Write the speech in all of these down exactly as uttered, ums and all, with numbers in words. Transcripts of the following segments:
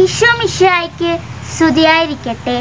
ഈശോ മിശിഹായ്ക്ക് സ്തുതിയായിരിക്കട്ടെ.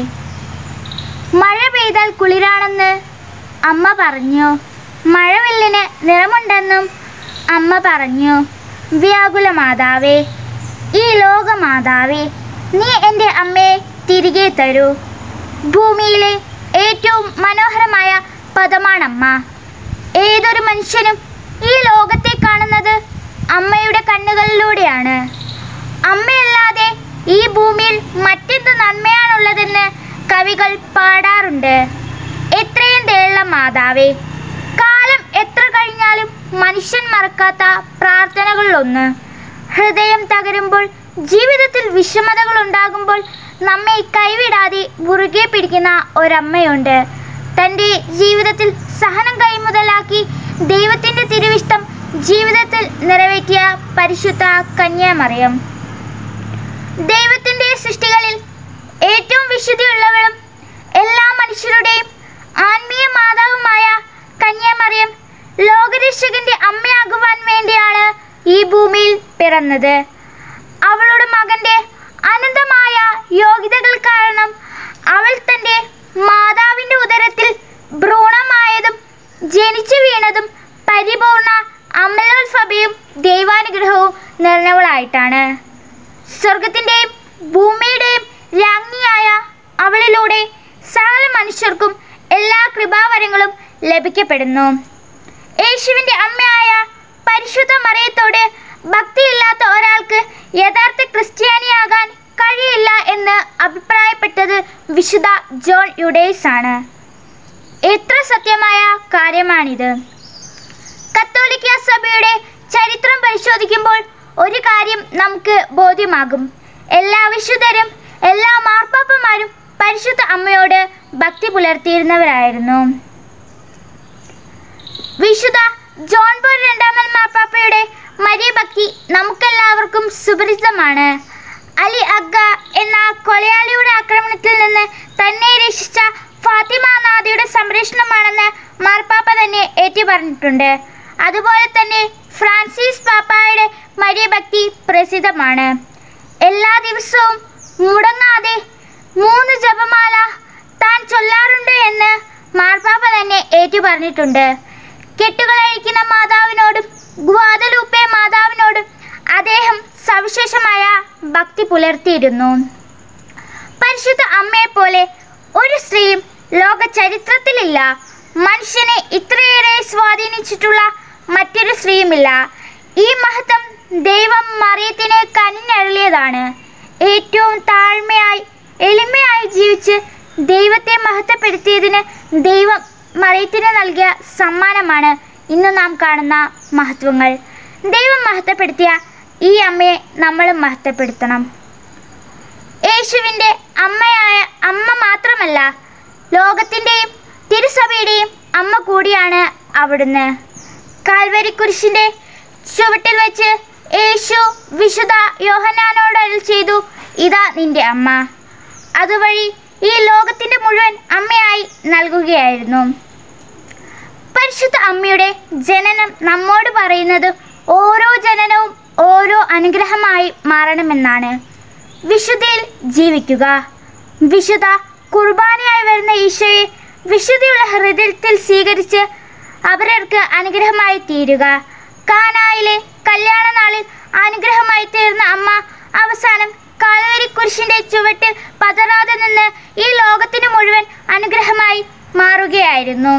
മഴ പെയ്താൽ കുളിരാണെന്ന് അമ്മ പറഞ്ഞു. മഴവില്ലിന് നിറമുണ്ടെന്നും അമ്മ പറഞ്ഞു. വ്യാകുല മാതാവേ, ഈ ലോകമാതാവേ, നീ എൻ്റെ അമ്മയെ തിരികെ തരൂ. ഭൂമിയിലെ ഏറ്റവും മനോഹരമായ പദമാണമ്മ. ഏതൊരു മനുഷ്യനും ഈ ലോകത്തെ കാണുന്നത് അമ്മയുടെ കണ്ണുകളിലൂടെയാണ്. അമ്മയല്ലാതെ ഈ ഭൂമിയിൽ മറ്റെന്ത് നന്മയാണുള്ളതെന്ന് കവികൾ പാടാറുണ്ട്. എത്രയും ദയുള്ള മാതാവേ, കാലം എത്ര കഴിഞ്ഞാലും മനുഷ്യൻ മറക്കാത്ത പ്രാർത്ഥനകളിലൊന്ന്. ഹൃദയം തകരുമ്പോൾ, ജീവിതത്തിൽ വിഷമതകൾ ഉണ്ടാകുമ്പോൾ നമ്മെ കൈവിടാതെ മുറുകെ പിടിക്കുന്ന ഒരമ്മയുണ്ട്. തൻ്റെ ജീവിതത്തിൽ സഹനം കൈമുതലാക്കി ദൈവത്തിൻ്റെ തിരുവിഷ്ടം ജീവിതത്തിൽ നിറവേറ്റിയ പരിശുദ്ധ കന്യാമറിയം. ദൈവത്തിൻ്റെ സൃഷ്ടികളിൽ ഏറ്റവും വിശുദ്ധിയുള്ളവളും എല്ലാ മനുഷ്യരുടെയും ആത്മീയ മാതാവുമായ കന്യാമറിയം ലോകരക്ഷകന്റെ അമ്മയാകുവാൻ വേണ്ടിയാണ് ഈ ഭൂമിയിൽ പിറന്നത്. അവളുടെ മകന്റെ അനന്തമായ യോഗ്യതകൾ കാരണം അവൾ തൻ്റെ മാതാവിൻ്റെ ഉദരത്തിൽ ഭ്രൂണമായതും ജനിച്ചു വീണതും പരിപൂർണ അമലോത്ഭവയും ദൈവാനുഗ്രഹവും നിറഞ്ഞവളായിട്ടാണ്. സ്വർഗത്തിൻ്റെയും ഭൂമിയുടെയും രാജ്ഞിയായ അവളിലൂടെ സകല മനുഷ്യർക്കും എല്ലാ കൃപാവരങ്ങളും ലഭിക്കപ്പെടുന്നു. യേശുവിൻ്റെ അമ്മയായ പരിശുദ്ധ മറിയത്തോട് ഭക്തിയില്ലാത്ത ഒരാൾക്ക് യഥാർത്ഥ ക്രിസ്ത്യാനിയാകാൻ കഴിയില്ല എന്ന് അഭിപ്രായപ്പെട്ടത് വിശുദ്ധ ജോൺ യുഡേസ് ആണ്. എത്ര സത്യമായ കാര്യമാണിത്! കത്തോലിക്ക സഭയുടെ ചരിത്രം പരിശോധിക്കുമ്പോൾ ഒരു കാര്യം നമുക്ക് ബോധ്യമാകും. എല്ലാ വിശുദ്ധരും എല്ലാ മാർപ്പാപ്പമാരും പരിശുദ്ധ അമ്മയോട് ഭക്തി പുലർത്തിയിരുന്നവരായിരുന്നു. വിശുദ്ധ ജോൺ പോൾ രണ്ടാമൻ മാർപ്പാപ്പയുടെ മരിയ ഭക്തി നമുക്കെല്ലാവർക്കും സുപരിചിതമാണ്. അലി അഗ്ഗ എന്ന കൊലയാളിയുടെ ആക്രമണത്തിൽ നിന്ന് തന്നെ രക്ഷിച്ച ഫാത്തിമ നാദിയുടെ സംരക്ഷണമാണെന്ന് മാർപ്പാപ്പ തന്നെ ഏറ്റുപറഞ്ഞിട്ടുണ്ട്. അതുപോലെ തന്നെ ഫ്രാൻസിസ് പാപ്പായുടെ മരിയ ഭക്തി പ്രസിദ്ധമാണ്. എല്ലാ ദിവസവും മുടങ്ങാതെ മൂന്ന് ജപമാല താൻ ചൊല്ലാറുണ്ട് എന്ന് മാർപ്പാപ്പ തന്നെ ഏറ്റുപറഞ്ഞിട്ടുണ്ട്. കെട്ടുകളഴിക്കുന്ന മാതാവിനോടും ഗ്വാദലൂപ്പെ മാതാവിനോടും അദ്ദേഹം സവിശേഷമായ ഭക്തി പുലർത്തിയിരുന്നു. പരിശുദ്ധ അമ്മയെപ്പോലെ ഒരു സ്ത്രീയും ലോക ചരിത്രത്തിലില്ല. മനുഷ്യനെ ഇത്രയേറെ സ്വാധീനിച്ചിട്ടുള്ള മറ്റൊരു സ്ത്രീയുമില്ല. ഈ മഹത്വം ദൈവം മറിയത്തിനെ കനിഞ്ഞരുളിയതാണ്. ഏറ്റവും താഴ്മയായി എളിമയായി ജീവിച്ച് ദൈവത്തെ മഹത്വപ്പെടുത്തിയതിന് ദൈവം മറിയത്തിന് നൽകിയ സമ്മാനമാണ് ഇന്ന് നാം കാണുന്ന മഹത്വങ്ങൾ. ദൈവം മഹത്വപ്പെടുത്തിയ ഈ അമ്മയെ നമ്മൾ മഹത്വപ്പെടുത്തണം. യേശുവിൻ്റെ അമ്മയായ അമ്മ മാത്രമല്ല, ലോകത്തിൻ്റെയും തിരുസഭയുടെയും അമ്മ കൂടിയാണ് അവിടുന്ന്. കാൽവരി കുരിശിൻ്റെ ചുവട്ടിൽ വെച്ച് യേശു വിശുദ്ധ യോഹന്നാനോട് അരുൾ ചെയ്തു, ഇതാ നിന്റെ അമ്മ. അതുവഴി ഈ ലോകത്തിൻ്റെ മുഴുവൻ അമ്മയായി നൽകുകയായിരുന്നു. പരിശുദ്ധ അമ്മയുടെ ജനനം നമ്മോട് പറയുന്നത് ഓരോ ജനനവും ഓരോ അനുഗ്രഹമായി മാറണമെന്നാണ്. വിശുദ്ധിയിൽ ജീവിക്കുക. വിശുദ്ധ കുർബാനയായി വരുന്ന ഈശോയെ വിശുദ്ധിയുള്ള ഹൃദയത്തിൽ സ്വീകരിച്ച് അവർക്ക് അനുഗ്രഹമായി തീരുക. കാനായിലെ കല്യാണ നാളിൽ അനുഗ്രഹമായി തീർന്ന അമ്മ അവസാനം കാൽവരി കുരിശിൻ്റെ ചുവട്ടിൽ പതറാതെ നിന്ന് ഈ ലോകത്തിന് മുഴുവൻ അനുഗ്രഹമായി മാറുകയായിരുന്നു.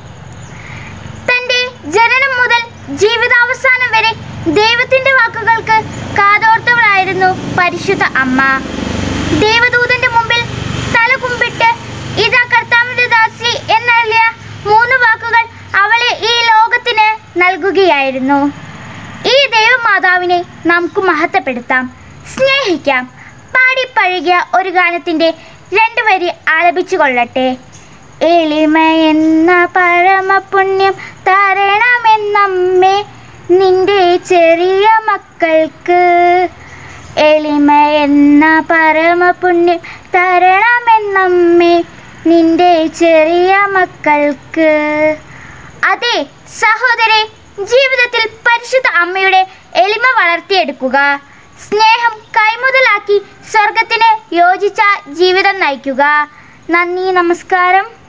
തൻ്റെ ജനനം മുതൽ ജീവിതാവസാനം വരെ ദൈവത്തിൻ്റെ വാക്കുകൾക്ക് കാതോർത്തവളായിരുന്നു പരിശുദ്ധ അമ്മ. ദേവദൂതന്റെ മുമ്പിൽ തല കുമ്പിട്ട് ഇതാ കർത്താവിന്റെ ദാസി എന്നറിയ മൂന്ന് വാക്കുകൾ അവളെ ഈ ലോകത്തിന് നൽകുകയായിരുന്നു. ഈ ദൈവമാതാവിനെ നമുക്ക് മഹത്വപ്പെടുത്താം, സ്നേഹിക്കാം. പാടിപ്പഴകിയ ഒരു ഗാനത്തിൻ്റെ രണ്ട് വരി ആലപിച്ചു കൊള്ളട്ടെ. എളിമ എന്ന പരമപുണ്യം തരണമെന്നമ്മേ നിന്റെ ചെറിയ മക്കൾക്ക്. എളിമ എന്ന പരമപുണ്യം തരണമെന്നമ്മേ നിന്റെ ചെറിയ മക്കൾക്ക്. അതെ സഹോദരേ, ജീവിതത്തിൽ പരിശുദ്ധ അമ്മയുടെ എളിമ വളർത്തിയെടുക്കുക. സ്നേഹം കൈമുതലാക്കി സ്വർഗത്തിന് യോജിച്ച ജീവിതം നയിക്കുക. നന്ദി, നമസ്കാരം.